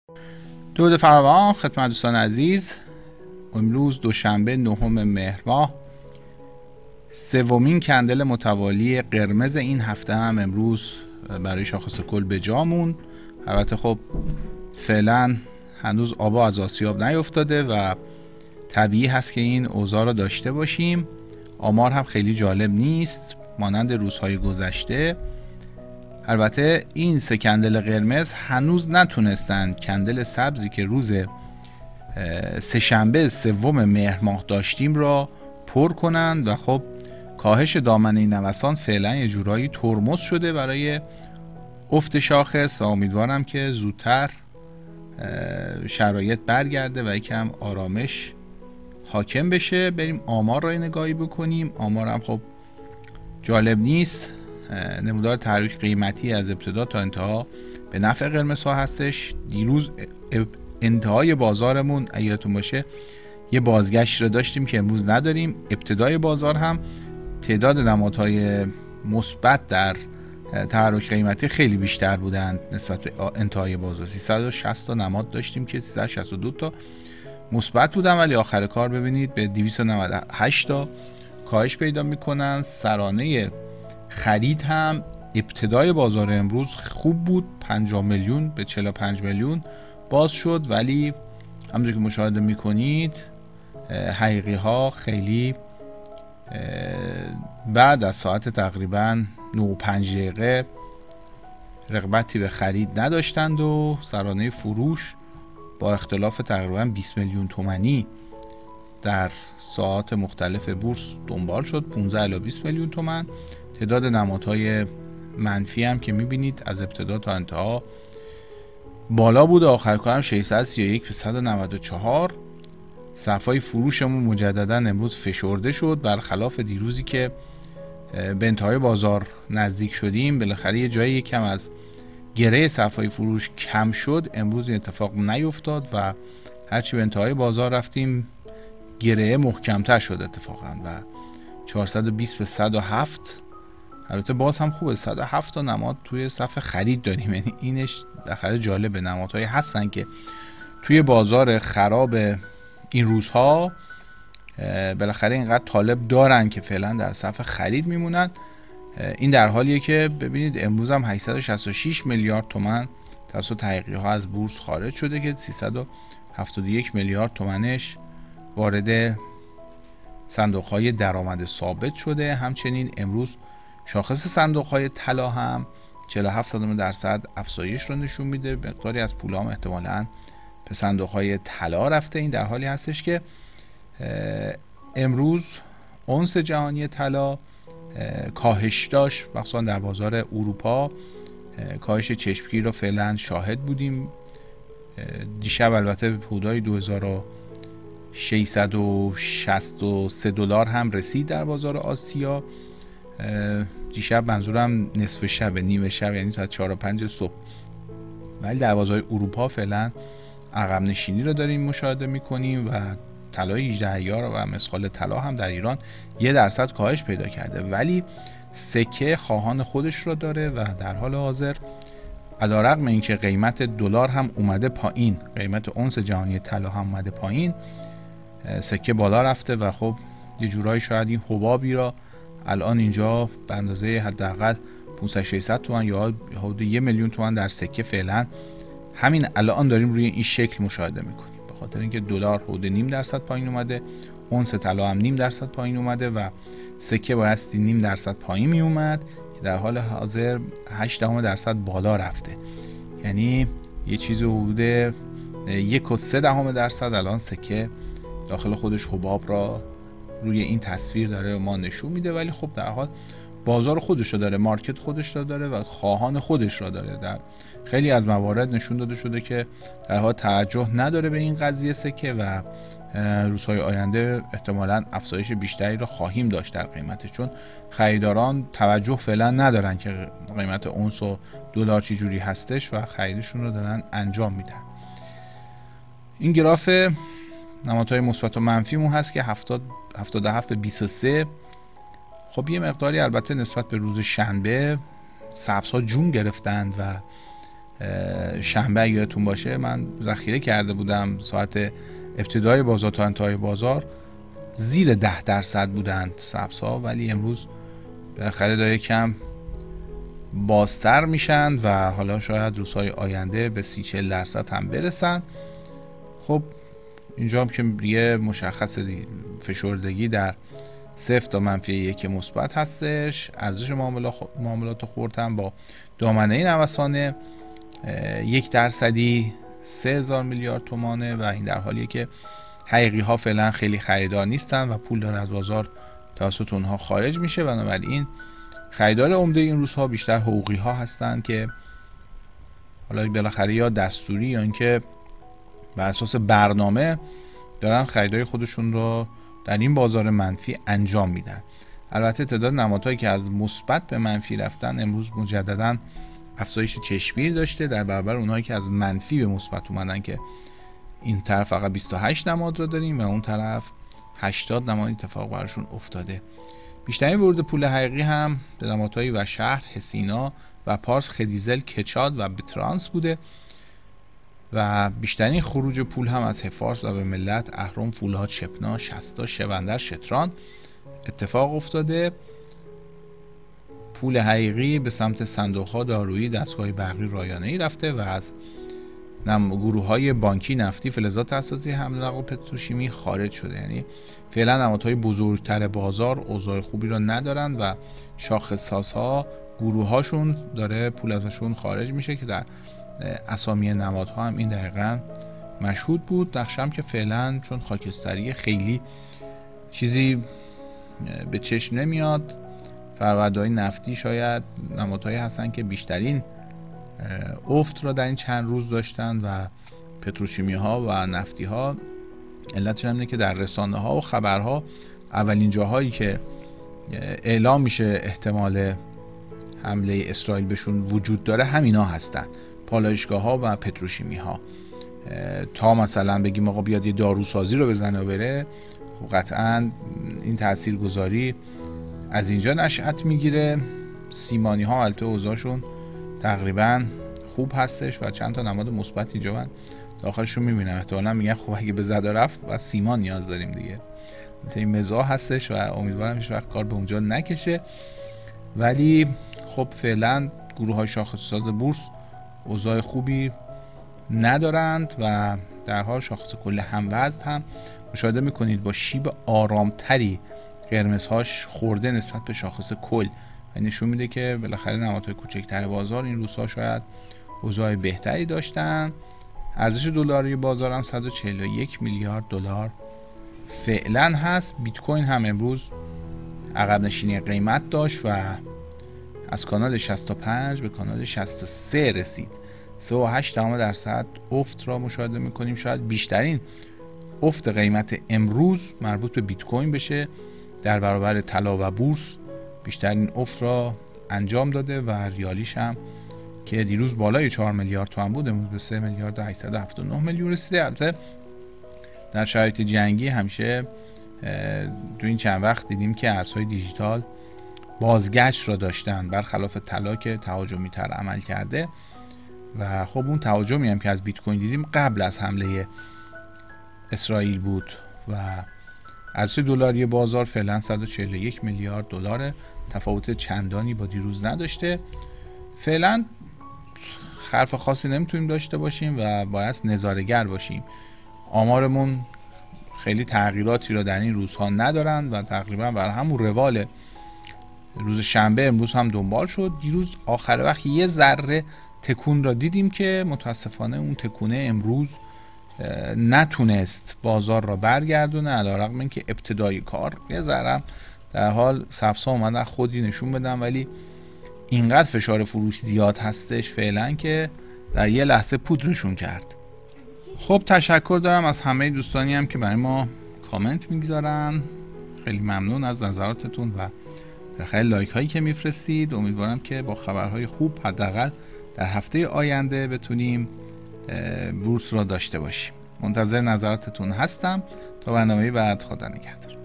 درود فراوان خدمت دوستان عزیز. امروز دوشنبه 9 مهر ماه، سومین کندل متوالی قرمز این هفته هم امروز برای شاخص کل به جا موند. البته خب فعلا هنوز آبا از آسیاب نیفتاده و طبیعی هست که این اوضاع رو داشته باشیم. آمار هم خیلی جالب نیست مانند روزهای گذشته. البته این سه کندل قرمز هنوز نتونستن کندل سبزی که روز سه‌شنبه 3 مهر ماه داشتیم را پر کنن و خب کاهش دامنه نوسان فعلا یه جورایی ترمز شده برای افت شاخص و امیدوارم که زودتر شرایط برگرده و یکم آرامش حاکم بشه. بریم آمار را نگاهی بکنیم. آمار هم خب جالب نیست. نمودار تحرک قیمتی از ابتدا تا انتها به نفع قرمزها هستش. دیروز انتهای بازارمون یادتون باشه یه بازگشت رو داشتیم که امروز نداریم. ابتدای بازار هم تعداد نمادهای مثبت در تحرک قیمتی خیلی بیشتر بودند نسبت به انتهای بازار. 360 تا نماد داشتیم که 362 تا مثبت بودن، ولی آخر کار ببینید به 298 تا کاهش پیدا میکنن. سرانه خرید هم ابتدای بازار امروز خوب بود، 50 میلیون به 45 میلیون باز شد، ولی همونجور که مشاهده میکنید حقیقی ها خیلی بعد از ساعت تقریبا 9:05 رغبتی به خرید نداشتند و سرانه فروش با اختلاف تقریبا 20 میلیون تومانی در ساعات مختلف بورس دنبال شد، 15 الی 20 میلیون تومان. تعداد نمادهای منفی هم که میبینید از ابتدا تا انتها بالا بود، آخر کارم 631 به 194. صفحه فروشمون مجددا امروز فشرده شد، برخلاف دیروزی که به انتهای بازار نزدیک شدیم بالاخره یه جایی کم از گره صفحه فروش کم شد. امروز این اتفاق نیفتاد و هرچی به انتهای بازار رفتیم گره محکمتر شد اتفاقا و 420 به 107. البته باز هم خوبه، 107 تا نماد توی صف خرید داریم، یعنی اینش داخل جالبه. نمادهایی هستن که توی بازار خراب این روزها بالاخره اینقدر طالب دارن که فعلا در صف خرید میمونن. این در حالیه که ببینید امروز هم 866 میلیارد تومان توسط تحقیقی ها از بورس خارج شده که 371 میلیارد تومانش وارد صندوق های درآمد ثابت شده. همچنین امروز شاخص صندوق های طلا هم 47% افزایش رو نشون میده. مقداری از پول هم احتمالاً به صندوق های طلا رفته. این در حالی هستش که امروز اونس جهانی طلا کاهش داشت، مخصوصا در بازار اروپا کاهش چشمگیر رو فعلا شاهد بودیم. دیشب البته حدود 2663 دلار هم رسید در بازار آسیا. دیشب منظورم نصف شب، نیمه شب، یعنی ساعت 4 و 5 صبح. ولی در بازار اروپا فعلا عقب نشینی رو داریم مشاهده میکنیم و طلای 18 عیار و مسخال طلا هم در ایران 1% کاهش پیدا کرده، ولی سکه خواهان خودش رو داره و در حال حاضر علیرغم اینکه قیمت دلار هم اومده پایین، قیمت اونس جهانی طلا هم اومده پایین، سکه بالا رفته و خب یه جورایی شاید این حبابی را الان اینجا به اندازه حداقل 500-600 تومان یا حدود 1 میلیون تومان در سکه فعلا همین الان داریم روی این شکل مشاهده میکنیم، به خاطر اینکه دلار حدود 0.5% پایین اومده، اونس طلا هم 0.5% پایین اومده و سکه بایستی 0.5% پایین می اومد که در حال حاضر 0.8% بالا رفته. یعنی یه چیز حدود 1.3% الان سکه داخل خودش حباب را روی این تصویر داره ما نشون میده. ولی خب در حال بازار خودش رو داره، مارکت خودش رو داره و خواهان خودش رو داره. در خیلی از موارد نشون داده شده که در حال توجه نداره به این قضیه سکه و روزهای آینده احتمالاً افزایش بیشتری رو خواهیم داشت در قیمتش، چون خریداران توجه فعلا ندارن که قیمت اونس و دلار چی جوری هستش و خریدشون رو دارن انجام میدن. این گراف نمادهای مثبت و منفی مون هست که 77 به 23. خب یه مقداری البته نسبت به روز شنبه سبزها جون گرفتند و شنبه یادتون باشه من ذخیره کرده بودم ساعت ابتدای بازار تا انتهای بازار زیر 10% بودند سبزها، ولی امروز بالاخره داره کم بازتر میشن و حالا شاید روزهای آینده به 30-40% هم برسن. خب اینجا هم که دیگه مشخص فشردگی در 0 تا -1 مثبت هستش. ارزش معاملات خرد هم با دامنه نوسان 1% 3000 میلیارد تومانه و این در حالیه که حقیقی ها فعلا خیلی خریدار نیستن و پول داره از بازار توسط اونها خارج میشه. بنابراین خریدار عمده این روزها بیشتر حقوقی ها هستن که حالا بالاخره یا دستوری یا اینکه بر اساس برنامه دارن خریدای خودشون رو در این بازار منفی انجام میدن. البته تعداد نمادهایی که از مثبت به منفی رفتن امروز مجددا افزایش چشمگیر داشته در برابر اونهایی که از منفی به مثبت اومدن که این طرف فقط 28 نماد رو داریم و اون طرف 80 نماد اتفاق براشون افتاده. بیشترین ورود پول حقیقی هم به نمادهای و شهر، حسینا و پارس، خدیزل، کچاد و بترانس بوده و بیشترین خروج پول هم از حفارس و به ملت، اهرم، فولاد، شپنا، شستا، شوندر، شتران اتفاق افتاده. پول حقیقی به سمت صندوق‌ها، دارویی، دستگاه برقی، رایانه‌ای رفته و از گروه‌های بانکی، نفتی، فلزات اساسی، حمل و نقل و پتروشیمی خارج شده. یعنی فعلا نمادهای بزرگتر بازار اوضاع خوبی را ندارن و شاخص‌سازها گروه‌هاشون داره پول ازشون خارج میشه که در اسامی نمادها هم این دقیقاً مشهود بود. نقشم که فعلا چون خاکستری خیلی چیزی به چشم نمیاد. فرآوردهای نفتی شاید نمادهایی هستن که بیشترین افت را در این چند روز داشتن و پتروشیمی ها و نفتی ها. علتش هم اینه که در رسانه ها و خبرها اولین جاهایی که اعلام میشه احتمال حمله اسرائیل بهشون وجود داره همینا هستن، پالایشگاه ها و پتروشیمی ها. تا مثلا بگیم آقا بیاد یه داروسازی رو بزنه و بره، قطعا این تاثیرگذاری از اینجا نشأت میگیره. سیمانی ها البته اوضاعشون تقریبا خوب هستش و چند تا نماد مثبت اینجا من داخلشون میبینم. احتمالاً میگن خب اگه به زد و رفت و سیمان نیاز داریم دیگه. این مزاح هستش و امیدوارم هیچ وقت کار به اونجا نکشه. ولی خب فعلا گروه های شاخص‌ساز بورس اوضاع خوبی ندارند و در حال شاخص کل هموزن هم مشاهده میکنید با شیب آرامتری قرمزهاش خورده نسبت به شاخص کل و نشون میده که بالاخره نمادهای کوچکتر بازار این روزها شاید اوضاع بهتری داشتن. ارزش دلاری بازار هم 141 میلیارد دلار فعلا هست. بیت کوین هم امروز عقب نشینی قیمت داشت و از کانال 65 به کانال 63 رسید. 3.8% افت را مشاهده میکنیم. شاید بیشترین افت قیمت امروز مربوط به بیت کوین بشه. در برابر طلا و بورس بیشترین افت را انجام داده و ریالیش هم که دیروز بالای 4 میلیارد تومان بود امروز به 3 میلیارد و 879 میلیون رسیده. البته در شرایط جنگی همیشه تو این چند وقت دیدیم که ارزهای دیجیتال بازگشت را داشتن برخلاف طلا که تهاجمی تر عمل کرده و خب اون تهاجمی هم که از بیت کوین دیدیم قبل از حمله اسرائیل بود و ارزش دلاری بازار فعلا 141 میلیارد دلار، تفاوت چندانی با دیروز نداشته. فعلا خرف خاصی نمیتونیم داشته باشیم و باید نظاره‌گر باشیم. آمارمون خیلی تغییراتی رو در این روزها ندارن و تقریبا بر همون روال روز شنبه امروز هم دنبال شد. دیروز آخر وقت یه ذره تکون را دیدیم که متاسفانه اون تکونه امروز نتونست بازار را برگردونه، علیرغم اینکه ابتدای کار یه ذره در حال سبسا اومدن خودی نشون بدن، ولی اینقدر فشار فروش زیاد هستش فعلا که در یه لحظه پودرشون کرد. خب تشکر دارم از همه دوستانی هم که برای ما کامنت میگذارن. خیلی ممنون از نظراتتون و خیلی لایک هایی که میفرستید. امیدوارم که با خبرهای خوب حداقل در هفته آینده بتونیم بورس را داشته باشیم. منتظر نظراتتون هستم. تا برنامه بعد، خدا نگهدار.